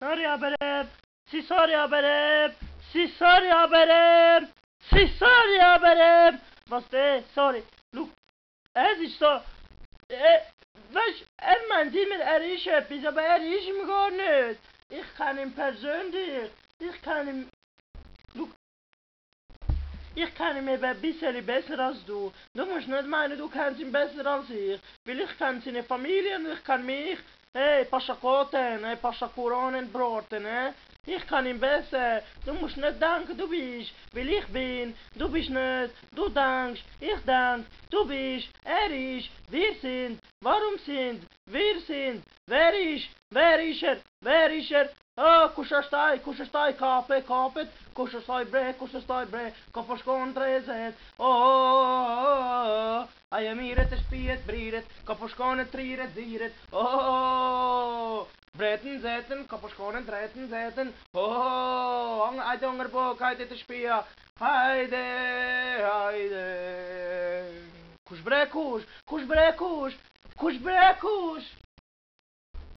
Sorry aber, sorry aber, sorry aber, sorry aber. Was der? Sorry. Look, es ist so. Weißt, er meint immer, er ist etwas, aber er ist ihm gar nicht. Ich kenne ihn persönlich. Ich kenne ihn. Look, ich kenne ihn eben ein bisschen besser als du. Du musst nicht meinen, du kennst ihn besser als ich. Weil ich kenne seine Familie und ich kenne mich. Hey, Paschakoten, hey, Paschakuronenbroten, Ich kann ihn besser. Du musst nicht denken, du bist, weil ich bin. Du bist nicht. Du denkst, ich denk. Du bist, er ist, wir sind. Warum sind? Wir sind. Wer ist? Wer ist er? Wer ist er? Oh, kushastai, kushastai bre, kopos kontrezet. Oh, I am here to spiet, bridet, kopos konen triret, diret. Oh, bretten zetten, kopos konen treten zetten. Oh, hang uit hongerboek, heide te spia. Heide, heide. Kush brekus, kush brekus, kush brekus.